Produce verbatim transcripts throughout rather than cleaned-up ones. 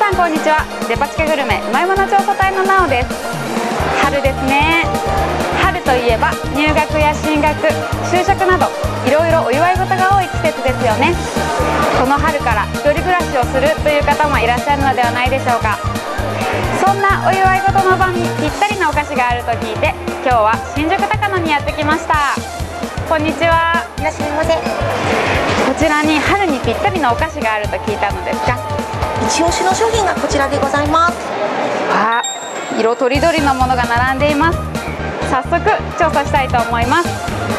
さんこんにちは。デパ地下グルメうまいもの調査隊のなおです。春ですね。春といえば入学や進学、就職などいろいろお祝い事が多い季節ですよね。この春から一人暮らしをするという方もいらっしゃるのではないでしょうか。そんなお祝い事の場にぴったりなお菓子があると聞いて、今日は新宿高野にやってきました。こんにちは。 いらっしゃいませ。 こちらに春にぴったりのお菓子があると聞いたのですが、 一押しの商品がこちらでございます。 わあ、色とりどりのものが並んでいます。早速調査したいと思います。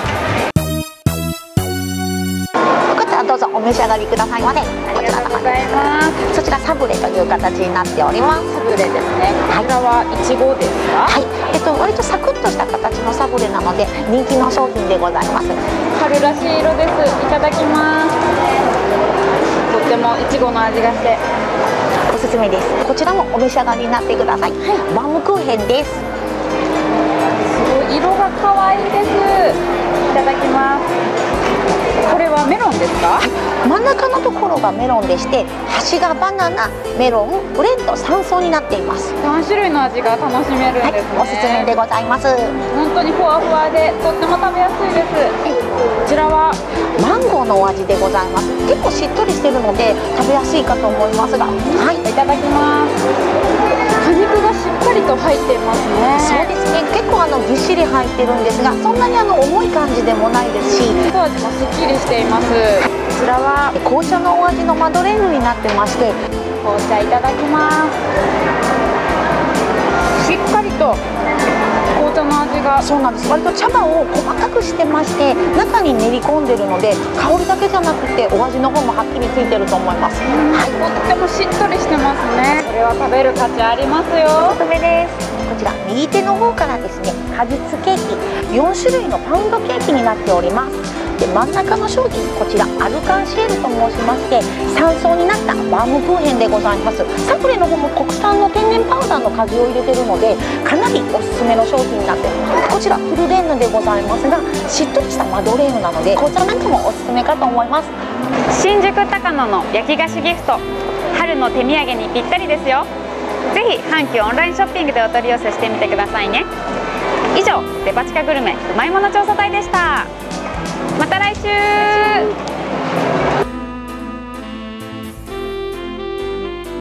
こちらどうぞお召し上がりくださいませ。 ありがとうございます。 そちらサブレという形になっております。 サブレですね。こちらはいちごですか？ はい、えっと割とサクッとした形のサブレなので人気の商品でございます。 春らしい色です。いただきます。とってもいちごの味がしておすすめです。こちらもお召し上がりになってください。はい、バウムクーヘンです。 すごい色が可愛いです。いただきます。これはメロンですか？ 真ん中のところがメロンでして、端がバナナ、メロン、ブレンドさん層になっています。 さん種類の味が楽しめるんですね。 はい、おすすめでございます。 本当にふわふわでとっても食べやすいです。こちらはマンゴーのお味でございます。結構しっとりしてるので食べやすいかと思いますが、はい、 いただきます。果肉がしっかりと入っていますね。 そうですね。結構あのぎっしり入ってるんですが、そんなにあの重い感じでもないですし、 後味もすっきりしています。こちらは紅茶のお味のマドレーヌになってまして、 紅茶いただきます。しっかりと紅茶の味が、 そうなんです。割と茶葉を細かくしてまして、中に練り込んでるので香りだけじゃなくてお味の方もはっきりついてると思います。 はい、とってもしっとりしてますね。これは食べる価値ありますよ。 おすすめです。こちら右手の方からですね、果実ケーキよん種類のパウンドケーキになっております。で真ん中の商品、こちらアルカンシエルと申しまして、さん層になったバウムクーヘンでございます。サブレの方も国産の天然パウダーの果汁を入れてるので、かなりおすすめの商品になっています。こちらフルレーヌでございますが、しっとりしたマドレーヌなので紅茶なんかもおすすめかと思います。 新宿高野の焼き菓子ギフト、春の手土産にぴったりですよ。ぜひ阪急オンラインショッピングでお取り寄せしてみてくださいね。以上、デパ地下グルメうまいもの調査隊でした。また来週。